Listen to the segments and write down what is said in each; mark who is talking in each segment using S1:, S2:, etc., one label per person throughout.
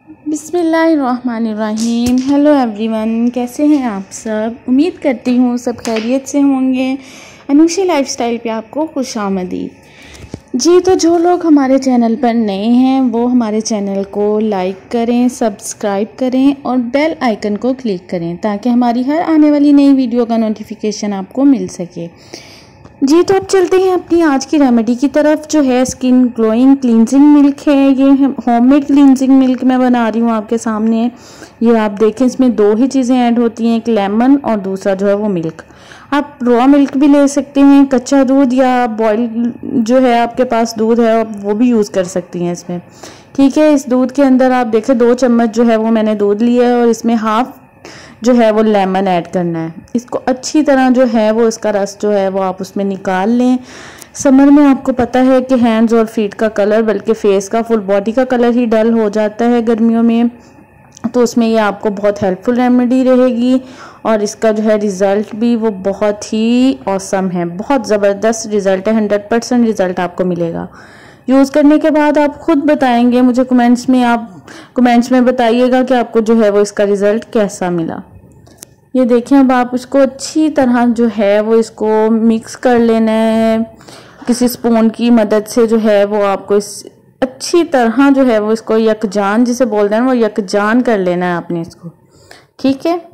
S1: बिस्मिल्लाहिर्रहमानिर्रहीम। Hello everyone, कैसे हैं आप सब। उम्मीद करती हूँ सब खैरियत से होंगे। अनूशी लाइफस्टाइल पे आपको खुशामदीद जी। तो जो लोग हमारे चैनल पर नए हैं वो हमारे चैनल को लाइक करें, सब्सक्राइब करें और बेल आइकन को क्लिक करें ताकि हमारी हर आने वाली नई वीडियो का नोटिफिकेशन आपको मिल सके जी। तो अब चलते हैं अपनी आज की रेमेडी की तरफ, जो है स्किन ग्लोइंग क्लींजिंग मिल्क है। ये होममेड क्लींजिंग मिल्क मैं बना रही हूँ आपके सामने। ये आप देखें, इसमें दो ही चीज़ें ऐड होती हैं, एक लेमन और दूसरा जो है वो मिल्क। आप रॉ मिल्क भी ले सकते हैं, कच्चा दूध, या बॉयल जो है आपके पास दूध है आप वो भी यूज़ कर सकती हैं इसमें। ठीक है, इस दूध के अंदर आप देखें 2 चम्मच जो है वो मैंने दूध लिया है और इसमें हाफ जो है वो लेमन ऐड करना है। इसको अच्छी तरह जो है वो इसका रस जो है वो आप उसमें निकाल लें। समर में आपको पता है कि हैंड्स और फीट का कलर, बल्कि फेस का, फुल बॉडी का कलर ही डल हो जाता है गर्मियों में, तो उसमें ये आपको बहुत हेल्पफुल रेमेडी रहेगी। और इसका जो है रिज़ल्ट भी वो बहुत ही ऑसम है, बहुत ज़बरदस्त रिज़ल्ट है। 100% रिज़ल्ट आपको मिलेगा। यूज़ करने के बाद आप खुद बताएंगे मुझे कमेंट्स में, आप कमेंट्स में बताइएगा कि आपको जो है वो इसका रिज़ल्ट कैसा मिला। ये देखें, अब आप इसको अच्छी तरह जो है वो इसको मिक्स कर लेना है किसी स्पून की मदद से। जो है वो आपको इस अच्छी तरह जो है वो इसको यकजान जिसे बोलते हैं वो यकजान कर लेना है आपने इसको। ठीक है,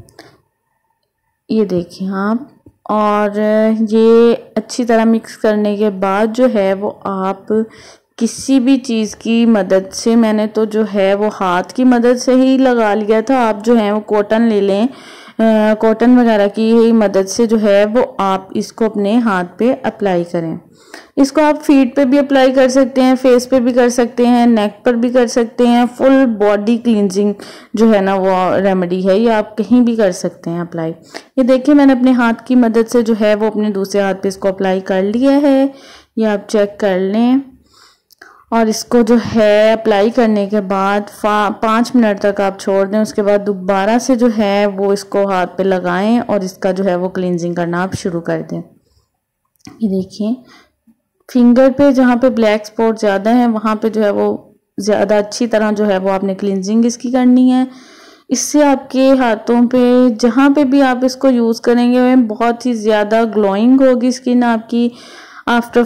S1: ये देखिए आप। और ये अच्छी तरह मिक्स करने के बाद जो है वो आप किसी भी चीज़ की मदद से, मैंने तो जो है वो हाथ की मदद से ही लगा लिया था, आप जो है वो कॉटन ले लें, कॉटन वगैरह की ही मदद से जो है वो आप इसको अपने हाथ पे अप्लाई करें। इसको आप फीट पे भी अप्लाई कर सकते हैं, फेस पे भी कर सकते हैं, नेक पर भी कर सकते हैं। फुल बॉडी क्लींजिंग जो है ना वो रेमेडी है, ये आप कहीं भी कर सकते हैं अप्लाई। ये देखिए, मैंने अपने हाथ की मदद से जो है वो अपने दूसरे हाथ पे इसको अप्लाई कर लिया है। ये आप चेक कर लें। और इसको जो है अप्लाई करने के बाद 5 मिनट तक आप छोड़ दें। उसके बाद दोबारा से जो है वो इसको हाथ पे लगाएं और इसका जो है वो क्लींजिंग करना आप शुरू कर दें। ये देखिए, फिंगर पे जहाँ पे ब्लैक स्पॉट ज़्यादा है वहाँ पे जो है वो ज़्यादा अच्छी तरह जो है वो आपने क्लींजिंग इसकी करनी है। इससे आपके हाथों पे जहाँ पे भी आप इसको यूज़ करेंगे बहुत ही ज़्यादा ग्लोइंग होगी स्किन आपकी आफ्टर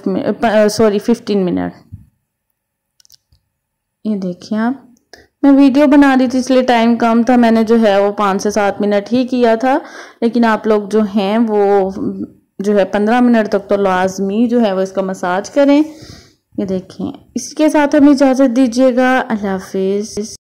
S1: 15 मिनट। ये देखिए आप, मैं वीडियो बना रही थी इसलिए टाइम कम था, मैंने जो है वो 5 से 7 मिनट ही किया था, लेकिन आप लोग जो हैं वो जो है 15 मिनट तक तो लाजमी जो है वो इसका मसाज करें। ये देखें, इसके साथ हमें इजाज़त दीजिएगा। अल्लाह हाफिज़।